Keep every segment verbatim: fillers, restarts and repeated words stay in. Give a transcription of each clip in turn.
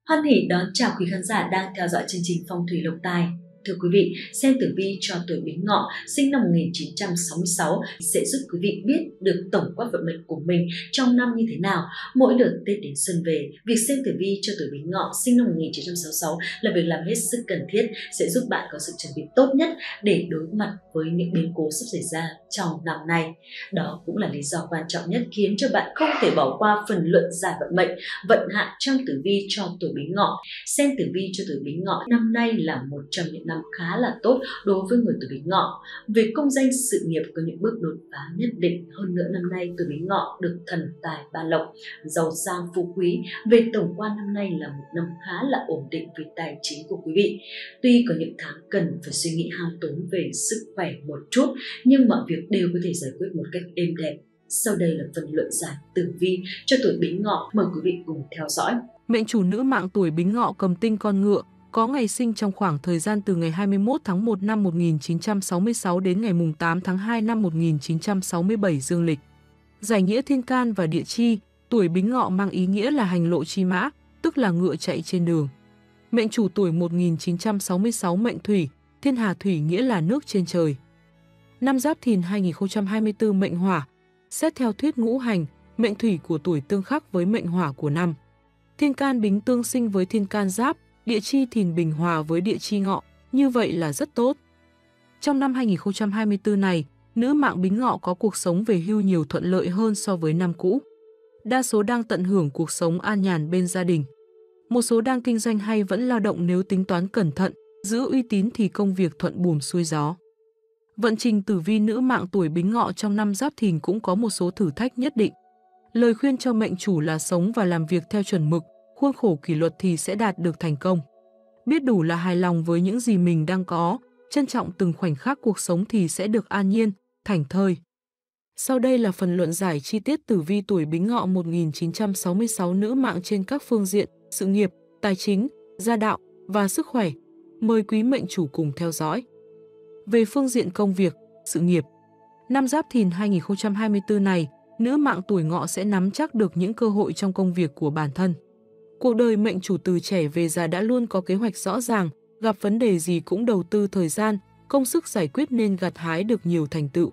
Hoan hỉ đón chào quý khán giả đang theo dõi chương trình Phong thủy Lộc Tài. Thưa quý vị, xem tử vi cho tuổi Bính Ngọ sinh năm một nghìn chín trăm sáu mươi sáu sẽ giúp quý vị biết được tổng quát vận mệnh của mình trong năm như thế nào. Mỗi đợt Tết đến xuân về, việc xem tử vi cho tuổi Bính Ngọ sinh năm một nghìn chín trăm sáu mươi sáu là việc làm hết sức cần thiết, sẽ giúp bạn có sự chuẩn bị tốt nhất để đối mặt với những biến cố sắp xảy ra trong năm nay. Đó cũng là lý do quan trọng nhất khiến cho bạn không thể bỏ qua phần luận giải vận mệnh, vận hạn trong tử vi cho tuổi Bính Ngọ. Xem tử vi cho tuổi Bính Ngọ năm nay là một trong những năm khá là tốt đối với người tuổi Bính Ngọ. Về công danh sự nghiệp có những bước đột phá nhất định. Hơn nữa năm nay tuổi Bính Ngọ được thần tài ban lộc, giàu sang phú quý. Về tổng quan năm nay là một năm khá là ổn định về tài chính của quý vị. Tuy có những tháng cần phải suy nghĩ hao tốn về sức khỏe một chút, nhưng mọi việc đều có thể giải quyết một cách êm đẹp. Sau đây là phần luận giải tử vi cho tuổi Bính Ngọ, mời quý vị cùng theo dõi. Mệnh chủ nữ mạng tuổi Bính Ngọ cầm tinh con ngựa, có ngày sinh trong khoảng thời gian từ ngày hai mươi mốt tháng một năm một nghìn chín trăm sáu mươi sáu đến ngày tám tháng hai năm một nghìn chín trăm sáu mươi bảy dương lịch. Giải nghĩa thiên can và địa chi, tuổi Bính Ngọ mang ý nghĩa là hành lộ chi mã, tức là ngựa chạy trên đường. Mệnh chủ tuổi một nghìn chín trăm sáu mươi sáu mệnh thủy, thiên hà thủy nghĩa là nước trên trời. Năm Giáp Thìn hai nghìn không trăm hai mươi tư mệnh hỏa, xét theo thuyết ngũ hành, mệnh thủy của tuổi tương khắc với mệnh hỏa của năm. Thiên can Bính tương sinh với thiên can Giáp, địa chi Thìn bình hòa với địa chi Ngọ, như vậy là rất tốt. Trong năm hai nghìn không trăm hai mươi tư này, nữ mạng Bính Ngọ có cuộc sống về hưu nhiều thuận lợi hơn so với năm cũ. Đa số đang tận hưởng cuộc sống an nhàn bên gia đình. Một số đang kinh doanh hay vẫn lao động nếu tính toán cẩn thận, giữ uy tín thì công việc thuận buồm xuôi gió. Vận trình tử vi nữ mạng tuổi Bính Ngọ trong năm Giáp Thìn cũng có một số thử thách nhất định. Lời khuyên cho mệnh chủ là sống và làm việc theo chuẩn mực, khuôn khổ kỷ luật thì sẽ đạt được thành công. Biết đủ là hài lòng với những gì mình đang có, trân trọng từng khoảnh khắc cuộc sống thì sẽ được an nhiên, thảnh thơi. Sau đây là phần luận giải chi tiết tử vi tuổi Bính Ngọ một nghìn chín trăm sáu mươi sáu nữ mạng trên các phương diện, sự nghiệp, tài chính, gia đạo và sức khỏe. Mời quý mệnh chủ cùng theo dõi. Về phương diện công việc, sự nghiệp, năm Giáp Thìn hai nghìn không trăm hai mươi tư này, nữ mạng tuổi Ngọ sẽ nắm chắc được những cơ hội trong công việc của bản thân. Cuộc đời mệnh chủ từ trẻ về già đã luôn có kế hoạch rõ ràng, gặp vấn đề gì cũng đầu tư thời gian, công sức giải quyết nên gặt hái được nhiều thành tựu.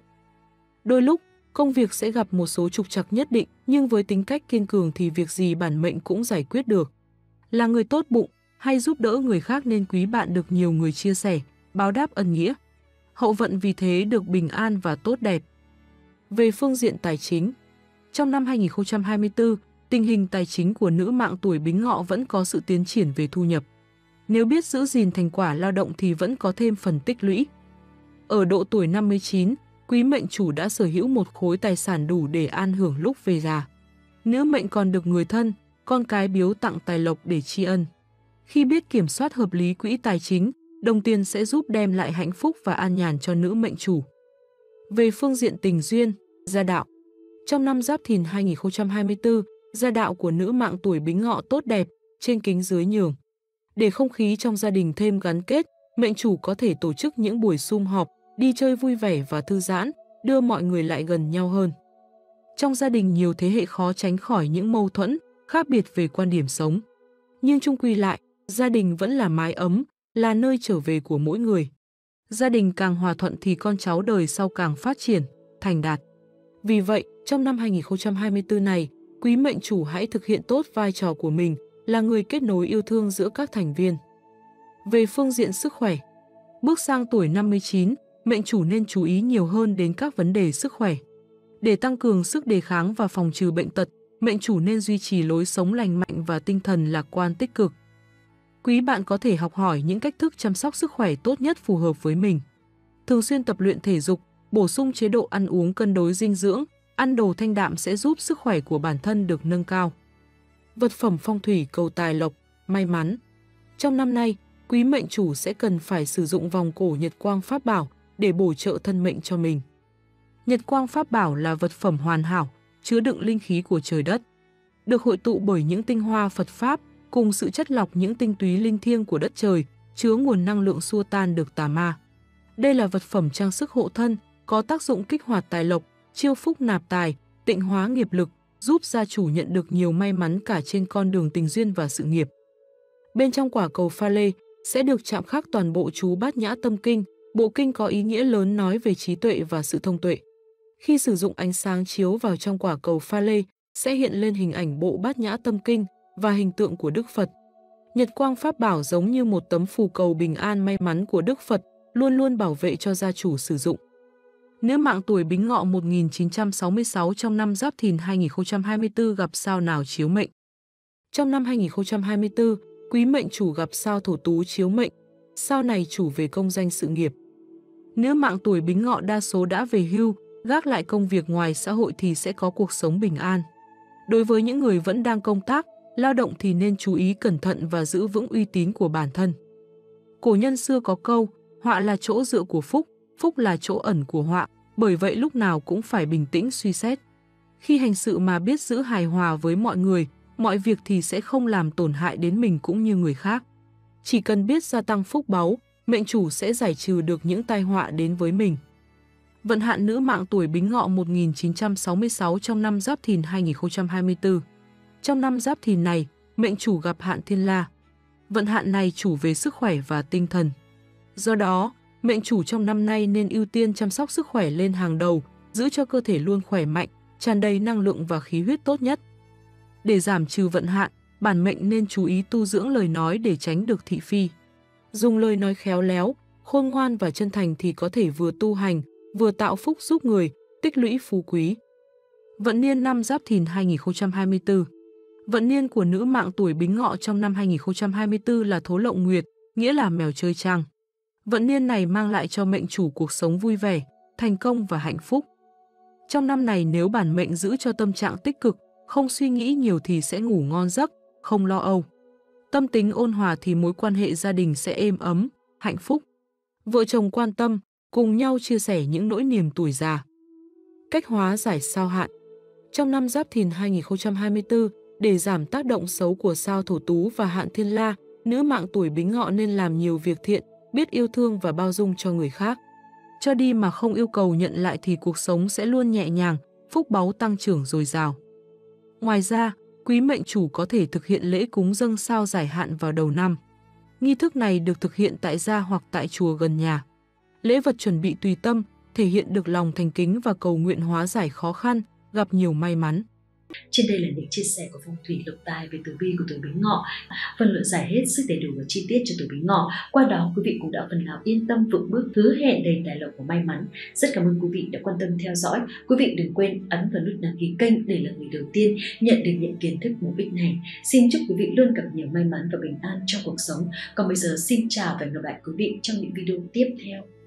Đôi lúc, công việc sẽ gặp một số trục trặc nhất định, nhưng với tính cách kiên cường thì việc gì bản mệnh cũng giải quyết được. Là người tốt bụng, hay giúp đỡ người khác nên quý bạn được nhiều người chia sẻ, báo đáp ân nghĩa. Hậu vận vì thế được bình an và tốt đẹp. Về phương diện tài chính, trong năm hai nghìn không trăm hai mươi tư, tình hình tài chính của nữ mạng tuổi Bính Ngọ vẫn có sự tiến triển về thu nhập. Nếu biết giữ gìn thành quả lao động thì vẫn có thêm phần tích lũy. Ở độ tuổi năm mươi chín, quý mệnh chủ đã sở hữu một khối tài sản đủ để an hưởng lúc về già. Nữ mệnh còn được người thân, con cái biếu tặng tài lộc để tri ân. Khi biết kiểm soát hợp lý quỹ tài chính, đồng tiền sẽ giúp đem lại hạnh phúc và an nhàn cho nữ mệnh chủ. Về phương diện tình duyên, gia đạo, trong năm Giáp Thìn hai nghìn không trăm hai mươi tư, gia đạo của nữ mạng tuổi Bính Ngọ tốt đẹp, trên kính dưới nhường. Để không khí trong gia đình thêm gắn kết, mệnh chủ có thể tổ chức những buổi sum họp, đi chơi vui vẻ và thư giãn, đưa mọi người lại gần nhau hơn. Trong gia đình nhiều thế hệ khó tránh khỏi những mâu thuẫn, khác biệt về quan điểm sống. Nhưng chung quy lại, gia đình vẫn là mái ấm, là nơi trở về của mỗi người. Gia đình càng hòa thuận thì con cháu đời sau càng phát triển, thành đạt. Vì vậy, trong năm hai nghìn không trăm hai mươi tư này, quý mệnh chủ hãy thực hiện tốt vai trò của mình, là người kết nối yêu thương giữa các thành viên. Về phương diện sức khỏe, bước sang tuổi năm mươi chín, mệnh chủ nên chú ý nhiều hơn đến các vấn đề sức khỏe. Để tăng cường sức đề kháng và phòng trừ bệnh tật, mệnh chủ nên duy trì lối sống lành mạnh và tinh thần lạc quan tích cực. Quý bạn có thể học hỏi những cách thức chăm sóc sức khỏe tốt nhất phù hợp với mình. Thường xuyên tập luyện thể dục, bổ sung chế độ ăn uống cân đối dinh dưỡng, ăn đồ thanh đạm sẽ giúp sức khỏe của bản thân được nâng cao. Vật phẩm phong thủy cầu tài lộc, may mắn. Trong năm nay, quý mệnh chủ sẽ cần phải sử dụng vòng cổ Nhật Quang Pháp Bảo để bổ trợ thân mệnh cho mình. Nhật Quang Pháp Bảo là vật phẩm hoàn hảo, chứa đựng linh khí của trời đất. Được hội tụ bởi những tinh hoa Phật Pháp, cùng sự chất lọc những tinh túy linh thiêng của đất trời, chứa nguồn năng lượng xua tan được tà ma. Đây là vật phẩm trang sức hộ thân, có tác dụng kích hoạt tài lộc, chiêu phúc nạp tài, tịnh hóa nghiệp lực, giúp gia chủ nhận được nhiều may mắn cả trên con đường tình duyên và sự nghiệp. Bên trong quả cầu pha lê sẽ được chạm khắc toàn bộ chú Bát Nhã Tâm Kinh. Bộ kinh có ý nghĩa lớn nói về trí tuệ và sự thông tuệ. Khi sử dụng ánh sáng chiếu vào trong quả cầu pha lê, sẽ hiện lên hình ảnh bộ Bát Nhã Tâm Kinh và hình tượng của Đức Phật. Nhật quang pháp bảo giống như một tấm phù cầu bình an may mắn của Đức Phật, luôn luôn bảo vệ cho gia chủ sử dụng. Nữ mạng tuổi Bính Ngọ một nghìn chín trăm sáu mươi sáu trong năm Giáp Thìn hai nghìn không trăm hai mươi tư gặp sao nào chiếu mệnh. Trong năm hai nghìn không trăm hai mươi tư, quý mệnh chủ gặp sao Thổ Tú chiếu mệnh. Sao này chủ về công danh sự nghiệp. Nữ mạng tuổi Bính Ngọ đa số đã về hưu, gác lại công việc ngoài xã hội thì sẽ có cuộc sống bình an. Đối với những người vẫn đang công tác, lao động thì nên chú ý cẩn thận và giữ vững uy tín của bản thân. Cổ nhân xưa có câu, họa là chỗ dựa của phúc, phúc là chỗ ẩn của họa, bởi vậy lúc nào cũng phải bình tĩnh suy xét. Khi hành sự mà biết giữ hài hòa với mọi người, mọi việc thì sẽ không làm tổn hại đến mình cũng như người khác. Chỉ cần biết gia tăng phúc báu, mệnh chủ sẽ giải trừ được những tai họa đến với mình. Vận hạn nữ mạng tuổi Bính Ngọ một nghìn chín trăm sáu mươi sáu trong năm Giáp Thìn hai nghìn không trăm hai mươi tư. Trong năm Giáp Thìn này, mệnh chủ gặp hạn Thiên La. Vận hạn này chủ về sức khỏe và tinh thần. Do đó, mệnh chủ trong năm nay nên ưu tiên chăm sóc sức khỏe lên hàng đầu, giữ cho cơ thể luôn khỏe mạnh, tràn đầy năng lượng và khí huyết tốt nhất. Để giảm trừ vận hạn, bản mệnh nên chú ý tu dưỡng lời nói để tránh được thị phi. Dùng lời nói khéo léo, khôn ngoan và chân thành thì có thể vừa tu hành, vừa tạo phúc giúp người, tích lũy phú quý. Vận niên năm Giáp Thìn hai nghìn không trăm hai mươi tư. Vận niên của nữ mạng tuổi Bính Ngọ trong năm hai nghìn không trăm hai mươi tư là Thố Lộng Nguyệt, nghĩa là mèo chơi trăng. Vận niên này mang lại cho mệnh chủ cuộc sống vui vẻ, thành công và hạnh phúc. Trong năm này nếu bản mệnh giữ cho tâm trạng tích cực, không suy nghĩ nhiều thì sẽ ngủ ngon giấc, không lo âu. Tâm tính ôn hòa thì mối quan hệ gia đình sẽ êm ấm, hạnh phúc. Vợ chồng quan tâm, cùng nhau chia sẻ những nỗi niềm tuổi già. Cách hóa giải sao hạn. Trong năm Giáp Thìn hai nghìn không trăm hai mươi tư, để giảm tác động xấu của sao Thổ Tú và hạn Thiên La, nữ mạng tuổi Bính Ngọ nên làm nhiều việc thiện, biết yêu thương và bao dung cho người khác. Cho đi mà không yêu cầu nhận lại thì cuộc sống sẽ luôn nhẹ nhàng, phúc báu tăng trưởng dồi dào. Ngoài ra, quý mệnh chủ có thể thực hiện lễ cúng dâng sao giải hạn vào đầu năm. Nghi thức này được thực hiện tại gia hoặc tại chùa gần nhà. Lễ vật chuẩn bị tùy tâm, thể hiện được lòng thành kính và cầu nguyện hóa giải khó khăn, gặp nhiều may mắn. Trên đây là những chia sẻ của phong thủy lộc tài về tử vi của tuổi Bính Ngọ. Phần luận giải hết sức đầy đủ và chi tiết cho tuổi Bính Ngọ. Qua đó quý vị cũng đã phần nào yên tâm vững bước, hứa hẹn đầy tài lộc và may mắn. Rất cảm ơn quý vị đã quan tâm theo dõi. Quý vị đừng quên ấn vào nút đăng ký kênh để là người đầu tiên nhận được những kiến thức bổ ích này. Xin chúc quý vị luôn gặp nhiều may mắn và bình an trong cuộc sống. Còn bây giờ xin chào và hẹn gặp lại quý vị trong những video tiếp theo.